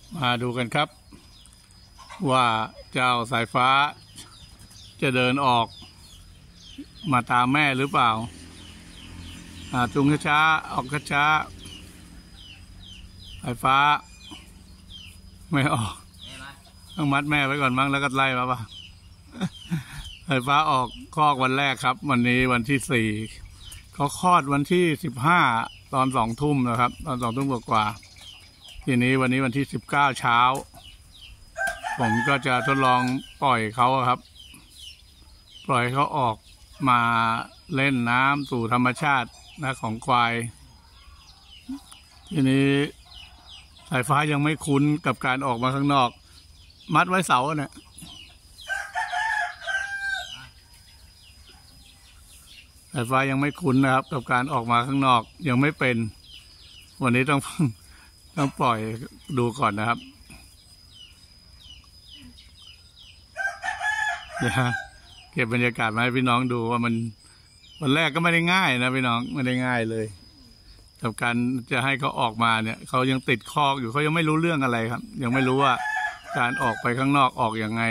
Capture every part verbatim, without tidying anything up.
มาดูกันครับว่าเจ้าสายฟ้าจะเดินออกมาตามแม่หรือเปล่าจูงช้าๆออกช้าๆสายฟ้าไม่ออกต้องมัดแม่ไว้ก่อนมั้งแล้วก็ไล่มาป่ะสายฟ้าออกคลอดวันแรกครับวันนี้วันที่สี่เขาคลอดวันที่สิบห้าตอนสองทุ่มนะครับตอนสองทุ่มกว่าทีนี้วันนี้วันที่สิบเก้าเช้าผมก็จะทดลองปล่อยเขาครับปล่อยเขาออกมาเล่นน้ำสู่ธรรมชาตินะของควายทีนี้สายฟ้ายังไม่คุ้นกับการออกมาข้างนอกมัดไว้เสาเนี่ยสายฟ้ายังไม่คุ้นนะครับกับการออกมาข้างนอกยังไม่เป็นวันนี้ต้องต้องปล่อยดูก่อนนะครับเดี๋ยวเก็บบรรยากาศมาให้พี่น้องดูว่ามันวันแรกก็ไม่ได้ง่ายนะพี่น้องไม่ได้ง่ายเลยกับการจะให้เขาออกมาเนี่ยเขายังติดคอกอยู่เขายังไม่รู้เรื่องอะไรครับยังไม่รู้ว่าการออกไปข้างนอกออกอย่างไง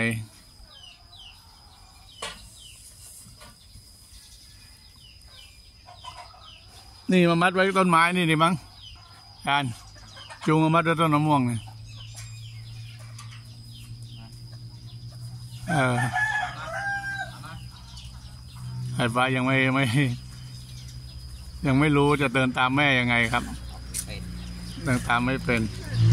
นี่มามัดไว้ต้นไม้นี่นี่มั้งการจูงมามัดไว้ต้นมะม่วงเนี่ยเออสายฟ้ายังไม่ไม่ยังไม่รู้จะเดินตามแม่ยังไงครับเดินตามไม่เป็น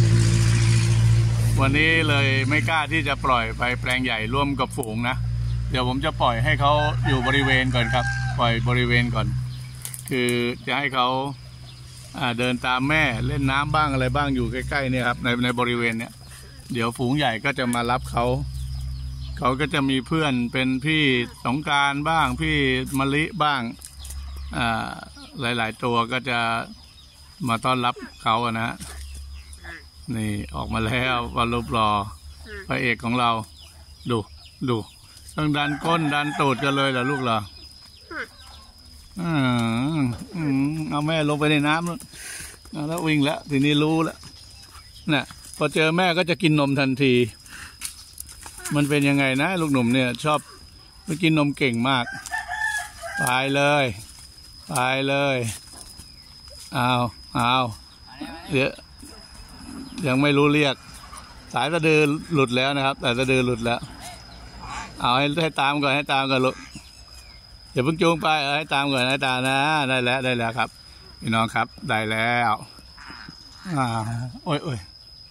วันนี้เลยไม่กล้าที่จะปล่อยไปแปลงใหญ่ร่วมกับฝูงนะเดี๋ยวผมจะปล่อยให้เขาอยู่บริเวณก่อนครับปล่อยบริเวณก่อนคือจะให้เขาเดินตามแม่เล่นน้ำบ้างอะไรบ้างอยู่ใกล้ๆเนี่ยครับในในบริเวณเนี้ยเดี๋ยวฝูงใหญ่ก็จะมารับเขาเขาก็จะมีเพื่อนเป็นพี่สงกรานต์บ้างพี่มะลิบ้างอ่าหลายๆตัวก็จะมาต้อนรับเขาอะนะนี่ออกมาแล้ววันรูปรอพระเอกของเราดูดูต้องดันก้นดันตูดกันเลยเหรอลูกเหรออืมเอาแม่ลงไปในน้ำแล้วแล้ววิ่งแล้วทีนี้รู้แล้วเนี่ยพอเจอแม่ก็จะกินนมทันทีมันเป็นยังไงนะลูกหนุ่มเนี่ยชอบไปกินนมเก่งมากไปเลยไปเลยเอาเอาเดี๋ยวยังไม่รู้เรียกสายสะดือหลุดแล้วนะครับสายสะดือหลุดแล้วเอาให้ให้ตามก่อนให้ตามก่อนลูกอย่าเพิ่งจูงไปเออให้ตามก่อนให้ตามนะได้แล้วได้แล้วครับพี่น้องครับได้แล้วอ่าโอ้ยโอ้ย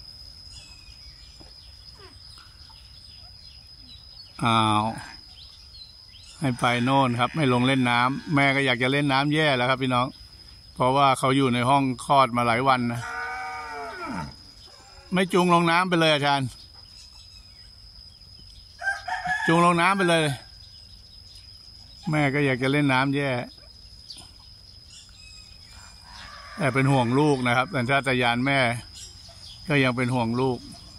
อ้าวให้ไปโน่นครับไม่ลงเล่นน้ำแม่ก็อยากจะเล่นน้ำแย่แล้วครับพี่น้องเพราะว่าเขาอยู่ในห้องคลอดมาหลายวันนะไม่จูงลงน้ำไปเลยอาจารย์จูงลงน้ำไปเลยแม่ก็อยากจะเล่นน้ำแย่แต่เป็นห่วงลูกนะครับแต่ชาตญาณแม่ก็ยังเป็นห่วงลูก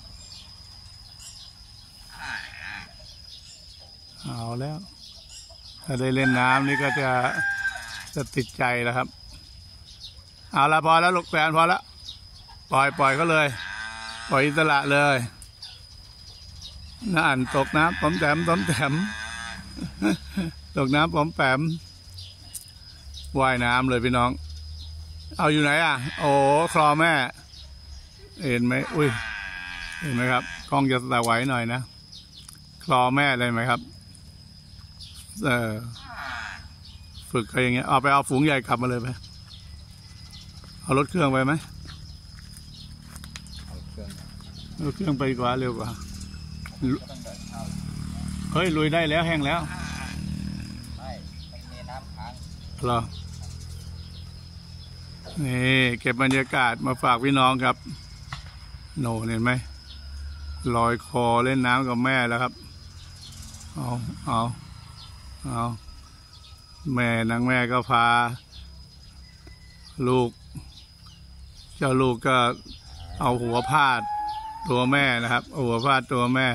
เอาแล้วถ้าได้เล่นน้ำนี่ก็จะจะติดใจแล้วครับเอาละพอแล้วลูกแฟนพอแล้วปล่อยปล่อยเขาเลยปล่อยอิสระเลยน่านตกน้ำผมแถมผมแถมตกน้ำผมแปมว่ายน้ำเลยพี่น้องเอาอยู่ไหนอ่ะโอ้คลอแม่เห็นไหมอุ้ยเห็นไหมครับกล้องจะสว่างหน่อยนะคลอแม่เลยไหมครับเออฝึกอะไรอย่างเงี้ยเอาไปเอาฝูงใหญ่ขับมาเลยไปเอารถเครื่องไปไหมเอาเครื่องไปดีกว่าเร็วกว่าเฮ้ยลุยได้แล้วแห้งแล้วเหรอนี่เก็บบรรยากาศมาฝากพี่น้องครับโน่เห็นไหมลอยคอเล่นน้ำกับแม่แล้วครับเอาเอาเอาแม่นางแม่ก็พาลูกเจ้าลูกก็เอาหัวพาดตัวแม่นะครับเอาหัวพาดตัวแม่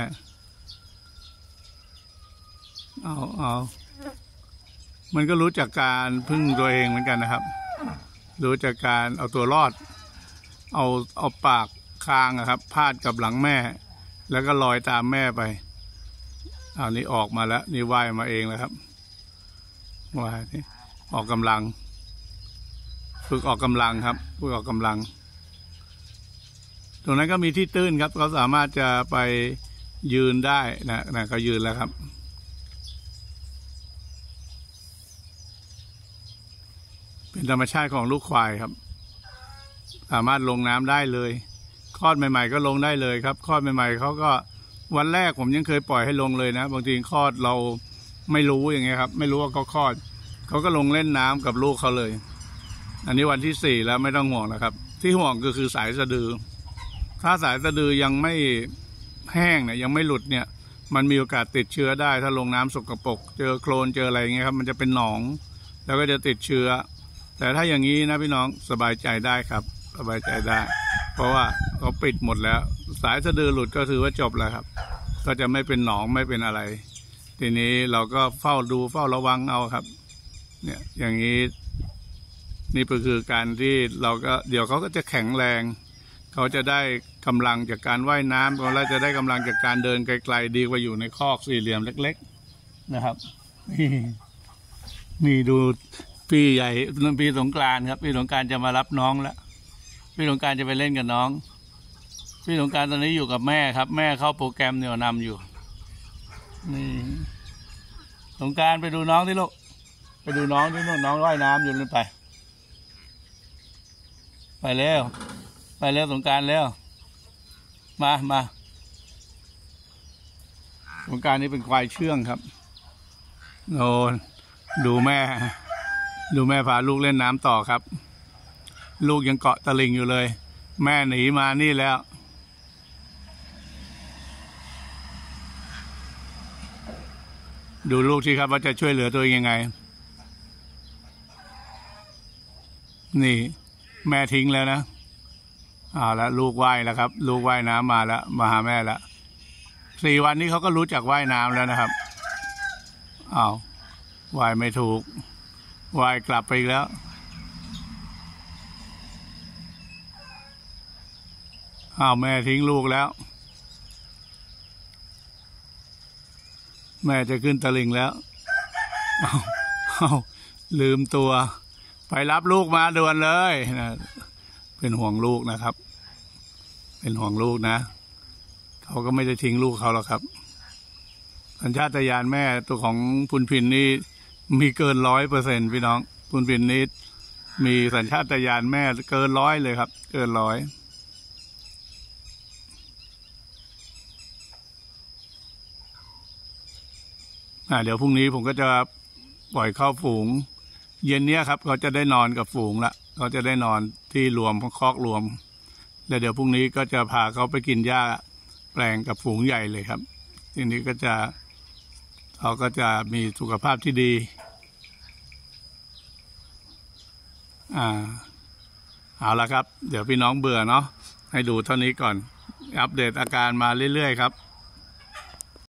เอาเอามันก็รู้จักการพึ่งตัวเองเหมือนกันนะครับรู้จักการเอาตัวรอดเอาเอาปากคคางอะครับพาดกับหลังแม่แล้วก็ลอยตามแม่ไปอันนี้ออกมาแล้วนี่ว่ายมาเองแล้วครับว่ายนี่ออกกำลังฝึกออกกำลังครับฝึกออกกำลังตรงนั้นก็มีที่ตื้นครับเขาสามารถจะไปยืนได้นะนะเขายืนแล้วครับเป็นธรรมชาติของลูกควายครับสามารถลงน้ำได้เลยคลอดใหม่ๆก็ลงได้เลยครับคลอดใหม่ๆเขาก็วันแรกผมยังเคยปล่อยให้ลงเลยนะบางทีคลอดเราไม่รู้อย่างเงี้ยครับไม่รู้ว่าเขาคลอดเขาก็ลงเล่นน้ำกับลูกเขาเลยอันนี้วันที่สี่แล้วไม่ต้องห่วงนะครับที่ห่วงก็คือสายสะดือถ้าสายสะดือยังไม่แห้งเนี่ยยังไม่หลุดเนี่ยมันมีโอกาสติดเชื้อได้ถ้าลงน้ำสกปรกเจอโคลนเจออะไรอย่างเงี้ยครับมันจะเป็นหนองแล้วก็จะติดเชื้อแต่ถ้าอย่างนี้นะพี่น้องสบายใจได้ครับสบายใจได้เพราะว่าเขาปิดหมดแล้วสายสะดือหลุดก็ถือว่าจบแล้วครับก็จะไม่เป็นหนองไม่เป็นอะไรทีนี้เราก็เฝ้าดูเฝ้าระวังเอาครับเนี่ยอย่างนี้นี่ก็คือการที่เราก็เดี๋ยวเขาก็จะแข็งแรงเขาจะได้กำลังจากการว่ายน้ำแล้วจะได้กำลังจากการเดินไกลๆดีกว่าอยู่ในคอกสี่เหลี่ยมเล็กๆนะครับนี่นี่ดูพี่ใหญ่พี่สงกรานต์ครับพี่สงกรานต์จะมารับน้องแล้วพี่สงกรานต์จะไปเล่นกับน้องพี่สงกรานต์ตอนนี้อยู่กับแม่ครับแม่เข้าโปรแกรมเหนี่ยวนำอยู่นี่สงกรานต์ไปดูน้องที่ลูกไปดูน้องที่นู่นน้องว่ายน้ำอยู่นู่นไปไปเร็วไปเร็วสงกรานต์เร็วมามาสงกรานต์นี่เป็นควายเชื่องครับโน่นดูแม่ดูแม่พาลูกเล่นน้ำต่อครับลูกยังเกาะตะลิงอยู่เลยแม่หนีมานี่แล้วดูลูกสิครับว่าจะช่วยเหลือตัวเองยังไงนี่แม่ทิ้งแล้วนะเอาละลูกว่ายแล้วครับลูกว่ายน้ำมาแล้วมาหาแม่แล้วสี่วันนี้เขาก็รู้จักว่ายน้ำแล้วนะครับอ้าวว่ายไม่ถูกว่ายกลับไปอีกแล้วอ้าวแม่ทิ้งลูกแล้วแม่จะขึ้นตะลิงแล้วอ้าวอ้าวลืมตัวไปรับลูกมาด่วนเลยนะเป็นห่วงลูกนะครับเป็นห่วงลูกนะเขาก็ไม่ได้ทิ้งลูกเขาหรอกครับสัญชาตญาณแม่ตัวของพุนพินนี่มีเกินร้อยเปอร์เซ็นต์พี่น้องพุนพินนี่มีสัญชาตญาณแม่เกินร้อยเลยครับเกินร้อยอ่าเดี๋ยวพรุ่งนี้ผมก็จะปล่อยเข้าฝูงเย็นเนี้ยครับเขาจะได้นอนกับฝูงละเขาจะได้นอนที่รวมคอกรวมแล้วเดี๋ยวพรุ่งนี้ก็จะพาเขาไปกินหญ้าแปลงกับฝูงใหญ่เลยครับทีนี้ก็จะเขาก็จะมีสุขภาพที่ดีอ่าเอาละครับเดี๋ยวพี่น้องเบื่อเนาะให้ดูเท่านี้ก่อนอัปเดตอาการมาเรื่อยๆครับ